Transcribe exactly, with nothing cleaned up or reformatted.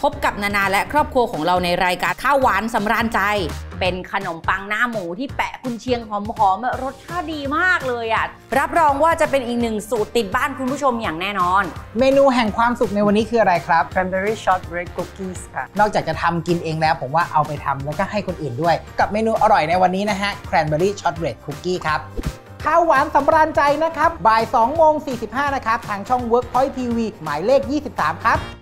พบกับนานาและครอบครัวของเราในรายการข้าวหวานสำราญใจเป็นขนมปังหน้าหมูที่แปะกุนเชียงหอมๆรสชาติดีมากเลยอ่ะรับรองว่าจะเป็นอีกหนึ่งสูตรติดบ้านคุณผู้ชมอย่างแน่นอนเมนูแห่งความสุขในวันนี้คืออะไรครับ Cranberry Shortbread Cookies ค่ะนอกจากจะทำกินเองแล้วผมว่าเอาไปทำแล้วก็ให้คนอื่นด้วยกับเมนูอร่อยในวันนี้นะฮะ Cranberry Shortbread Cookie ครับข้าวหวานสำราญใจนะครับบ่ายสองโมงสี่สิบห้านะครับทางช่อง Workpoint ที วี หมายเลขยี่สิบสามครับ